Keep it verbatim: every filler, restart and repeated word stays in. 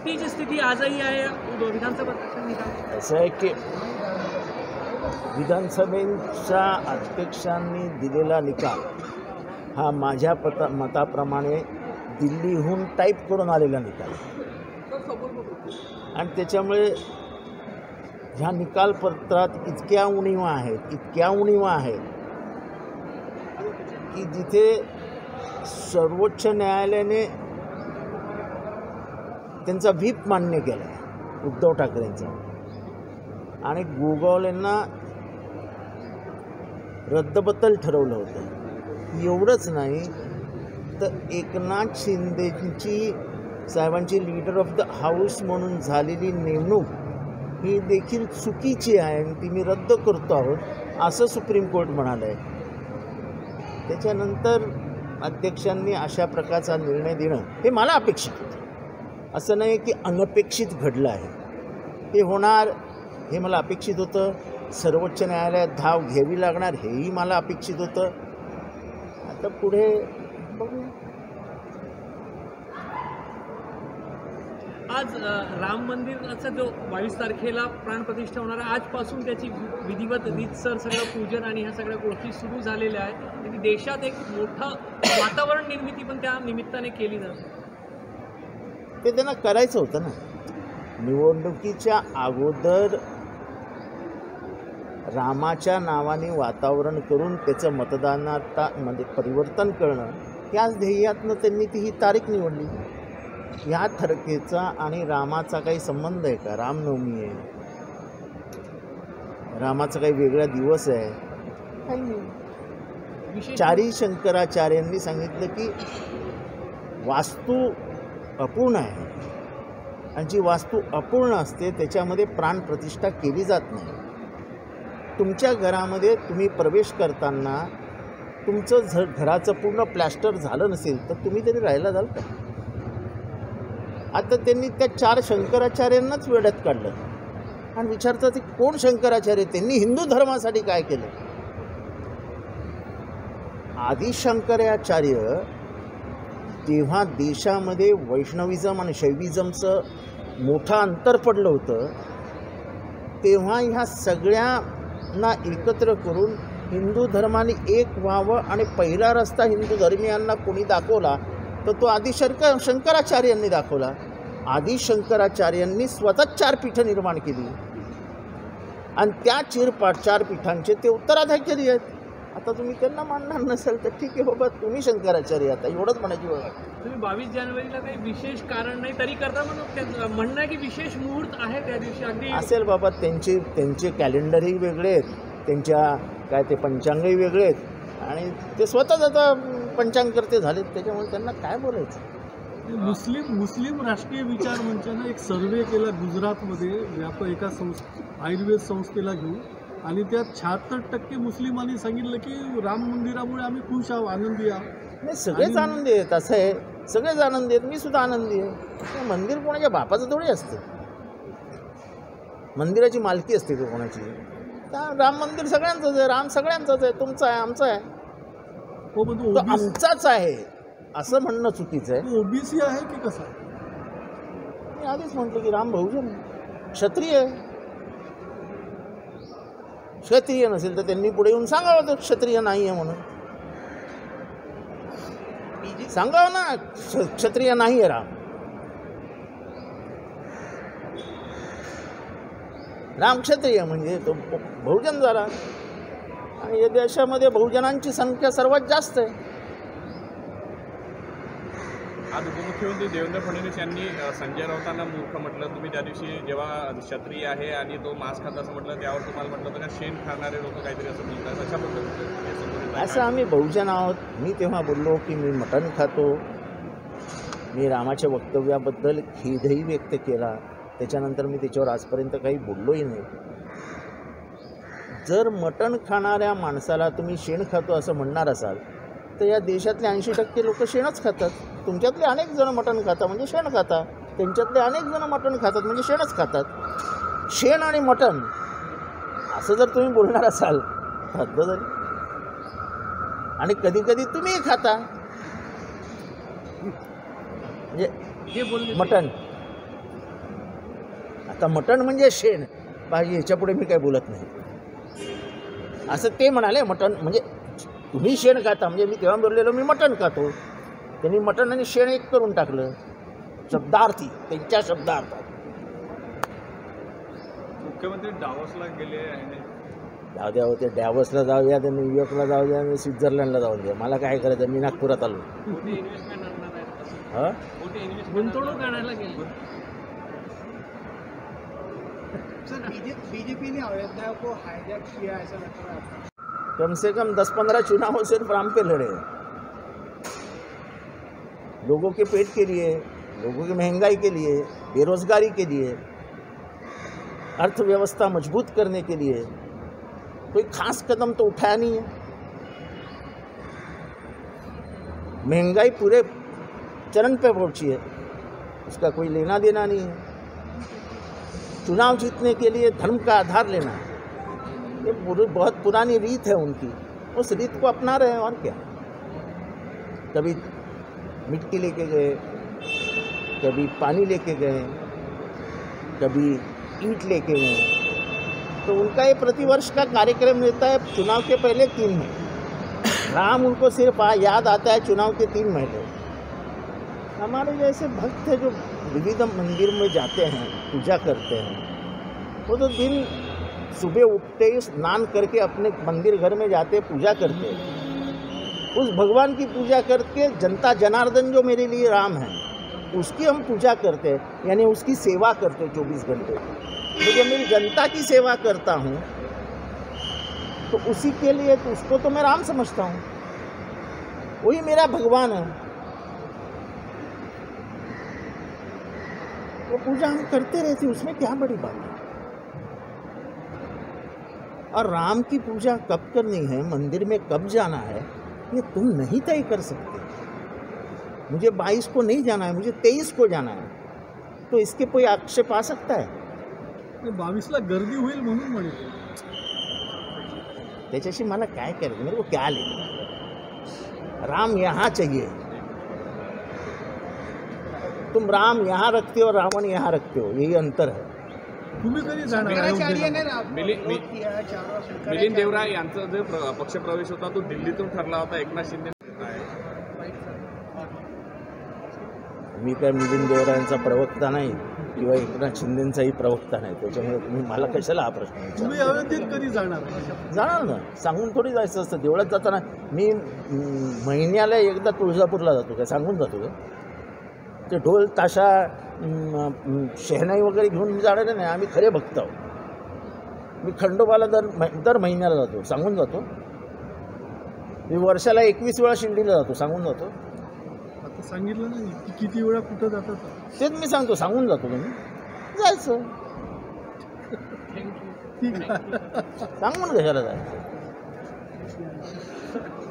तीच स्थिती आजही आहे विधानसभा निकाल? असं आहे की विधानसभेच्या अध्यक्षांनी दिलेला निकाल हा माझ्या पता मताप्रमाणे दिल्लीहून टाईप करून आलेला निकाल आणि त्याच्यामुळे ह्या निकालपत्रात इतक्या उणिवा आहेत इतक्या उणिवा आहेत की जिथे सर्वोच्च न्यायालयाने त्यांचा व्हीप मान्य केला आहे उद्धव ठाकरेंचा आणि गोगावलेंना रद्दबद्दल ठरवलं होतं. एवढंच नाही तर एकनाथ शिंदेची साहेबांची लीडर ऑफ द हाऊस म्हणून झालेली नेमणूक ही देखील चुकीची आहे आणि ती मी रद्द करतो आहोत असं सुप्रीम कोर्ट म्हणालं आहे. त्याच्यानंतर अध्यक्षांनी अशा प्रकारचा निर्णय देणं हे मला अपेक्षित होतं. असं नाही की अनपेक्षित घडलं आहे. हे होणार हे मला अपेक्षित होतं. सर्वोच्च न्यायालयात धाव घ्यावी लागणार हेही मला अपेक्षित होतं. आता पुढे बघूया. आज राम मंदिराचा जो बावीस तारखेला प्राणप्रतिष्ठा होणार आहे आजपासून त्याची विधिवत रीतसर सगळं पूजन आणि ह्या सगळ्या गोष्टी सुरू झालेल्या आहेत आणि देशात एक मोठं वातावरण निर्मिती पण त्या निमित्ताने केली जाते. ते त्यांना करायचं होतं ना. निवडणुकीच्या अगोदर रामाच्या नावाने वातावरण करून त्याचं मतदानामध्ये परिवर्तन करणं याच ध्येयातनं त्यांनी ती ही तारीख निवडली. ह्या तारखेचा आणि रामाचा काही संबंध आहे का? रामनवमी आहे, रामाचा काही वेगळा दिवस आहे काही नाही. चारी शंकराचार्यांनी सांगितलं की वास्तू अपूर्ण आहे आणि जी वास्तू अपूर्ण असते त्याच्यामध्ये प्राणप्रतिष्ठा केली जात नाही. तुमच्या घरामध्ये तुम्ही प्रवेश करताना तुमचं झ घराचं पूर्ण प्लॅस्टर झालं नसेल तर तुम्ही तरी राहायला जाल का? आता त्यांनी त्या चार शंकराचार्यांनाच वेड्यात काढलं आणि विचारतात की कोण शंकराचार्य? त्यांनी हिंदू धर्मासाठी काय केलं? आदिशंकराचार्य जेव्हा देशामध्ये वैष्णविझम आणि शैविझमचं मोठं अंतर पडलं होतं तेव्हा ह्या सगळ्यांना एकत्र करून हिंदू धर्माने एक व्हावं आणि पहिला रस्ता हिंदू धर्मियांना कोणी दाखवला तर तो आदिशंकर शंकराचार्यांनी दाखवला. आदिशंकराचार्यांनी स्वतः चार पीठं निर्माण केली आणि त्या चिरपा चार पीठांचे ते उत्तराधिकारी आहेत. आता तुम्ही त्यांना मानणार नसेल तर ठीक आहे बाबा तुम्ही शंकराचार्य आता एवढंच म्हणायची वेळ. तुम्ही बावीस जानेवारीला काही विशेष कारण नाही तरी करता म्हणून म्हणणं आहे की विशेष मुहूर्त आहे त्या दिवशी अगदी असेल बाबा. त्यांचे त्यांचे कॅलेंडरही वेगळे आहेत, त्यांच्या काय ते पंचांगही वेगळे आहेत आणि ते स्वतःच आता पंचांगकर्ते झालेत त्याच्यामुळे त्यांना काय बोलायचं. मुस्लिम मुस्लिम राष्ट्रीय विचार मंचानं एक सर्वे केला गुजरातमध्ये व्याप एका संस्था आयुर्वेद संस्थेला घेऊन आणि त्यात शहात्तर टक्के मुस्लिमांनी सांगितलं की राम मंदिरामुळे आम्ही खुश आहोत आनंदी आहोत. नाही सगळेच आनंदी आहेत. असं आहे सगळेच आनंदी आहेत. मी सुद्धा आनंदी आहे. मंदिर कोणाच्या बापाचं थोडी असतं. मंदिराची मालकी असते का कोणाची? राम मंदिर सगळ्यांचंच आहे. राम सगळ्यांचंच आहे. तुमचं आहे आमचं आहे हो पण तो आमचाच आहे असं म्हणणं चुकीचं आहे. ओबीसी आहे की कसं? मी आधीच म्हटलं की राम बहुजन क्षत्रिय आहे. क्षत्रिय नसेल तर त्यांनी पुढे येऊन सांगावं तर क्षत्रिय नाही आहे म्हणून सांगावं ना. क्षत्रिय नाही आहे राम. राम क्षत्रिय म्हणजे तो बहुजन झाला आणि या देशामध्ये बहुजनांची संख्या सर्वात जास्त आहे. आज उपमुख्यमंत्री देवेंद्र फडणवीस यांनी संजय राऊतांना मूर्ख म्हटलं. तुम्ही त्या दिवशी जेव्हा क्षत्रिय आहे आणि तो मांस खात असं म्हटलं त्यावर तुम्हाला म्हटलं होतं का शेण खाणारे लोक काहीतरी असं बोलतात अशा पद्धतीचं असं आम्ही बहुजन आहोत. मी तेव्हा बोललो की मी मटण खातो. मी रामाच्या वक्तव्याबद्दल खेदही व्यक्त केला. त्याच्यानंतर मी त्याच्यावर आजपर्यंत काही बोललोही नाही. जर मटण खाणाऱ्या माणसाला तुम्ही शेण खातो असं म्हणणार असाल तर या देशातले ऐंशी टक्के लोक शेणच खातात. तुमच्यातले अनेक जण मटण खातात म्हणजे शेण खातात. त्यांच्यातले अनेक जण मटण खातात म्हणजे शेणच खातात. शेण आणि मटण असं जर तुम्ही बोलणार असाल हद्द झाली. आणि कधी कधी तुम्हीही खाता म्हणजे जे बोलले मटण आता मटण म्हणजे शेण पाहिजे, याच्यापुढे मी काही बोलत नाही असं ते म्हणाले. मटण म्हणजे तुम्ही शेण खाता, म्हणजे मी तेव्हा बोललेलो मी मटण खातो. त्यांनी मटण आणि शेण एक करून टाकलं शब्दार्थी, त्यांच्या शब्दार्थात. मुख्यमंत्री डावसला गेले आहे. जाऊ द्या होते, डॅवसला जाऊ द्या, न्यूयॉर्कला जाऊ द्या, स्वित्झर्लंडला जाऊ द्या, मला काय करायचं, मी नागपुरात आलो. मोठी इन्व्हेस्टमेंट आणणार आहेत, हां मोठी इन्व्हेस्टमेंट गुंतवणूक आणायला गेली. सर बीजेपी ने अयोध्या को हाईजैक किया ऐसा लग रहा है. कम से कम दस पंद्रह चुनाव सिर्फ राम पे लड़े, लोगों के पेट के लिए, लोगों की महंगाई के लिए, बेरोजगारी के लिए, अर्थव्यवस्था मजबूत करने के लिए कोई खास कदम तो उठाया नहीं है. महंगाई पूरे चरण पे पहुंची है, उसका कोई लेना देना नहीं है. चुनाव जीतने के लिए धर्म का आधार लेना, ये बहुत पुरानी रीत है उनकी, उस रीत को अपना रहे हैं. और क्या, कभी मिट्टी लेके गए, कभी पानी लेके गए, कभी ईंट लेके गए. तो उनका ये प्रतिवर्ष का कार्यक्रम रहता है चुनाव के पहले तीन महीने. राम उनको सिर्फ याद आता है चुनाव के तीन महीने. हमारे जैसे भक्त है जो विविध मंदिर में जाते हैं, पूजा करते हैं, वो तो दिन सुबह उठते ही स्नान करके अपने मंदिर घर में जाते, पूजा करते. उस भगवान की पूजा करके जनता जनार्दन जो मेरे लिए राम है, उसकी हम पूजा करते हैं, यानी उसकी सेवा करते चौबीस घंटे. तो जब मेरी जनता की सेवा करता हूँ तो उसी के लिए, तो उसको तो मैं राम समझता हूँ, वही मेरा भगवान है. वो पूजा हम करते रहते, उसमें क्या बड़ी बात है. और राम की पूजा कब करनी है, मंदिर में कब जाना है, ये तुम नहीं तय कर सकते. मुझे बाईस को नहीं जाना है, मुझे तेईस को जाना है, तो इसके कोई आक्षेप आ सकता है? बावीसला गर्दी होईल म्हणून म्हणे. त्याच्याशी मला काय करायचं, मेरे को क्या लेना. राम यहाँ चाहिए. तुम राम यहाँ रखते हो, रावण यहाँ रखते हो, यही अंतर है. तुम्ही कधी जाणार शंकराचार्य ने अयोध्येला? विरोध किया है, चारों शंकराचार्य- मिलिंद देवरा यांचा जो प्र- पक्षप्रवेश होता तो दिल्लीतून ठरला होता. एकनाथ शिंदे मी काय मिलिंद देवरायांचा प्रवक्ता नाही किंवा एकनाथ शिंदेंचाही प्रवक्ता नाही, त्याच्यामुळे तुम्ही मला कशाला हा प्रश्न तुम्ही विचारता? अयोध्येत कधी जाणार? जाणार ना, सांगून थोडी जायचं असतं. देवळात जाताना मी म, महिन्याला एकदा तुळजापूरला जातो, काय सांगून जातो का? ते ढोल ताशा म, म, शहनाई वगैरे घेऊन जाणारे नाही, आम्ही खरे भक्त आहोत. मी खंडोबाला दर दर महिन्याला जातो, सांगून जातो. मी वर्षाला एकवीस वेळा शिर्डीला जातो, सांगून जातो. आता सांगितलं नाही की किती वेळा कुठं जातात. तेच मी सांगतो, सांगून जातो. तुम्ही जायचं, ठीक आहे. सांगून कशाला जायचं.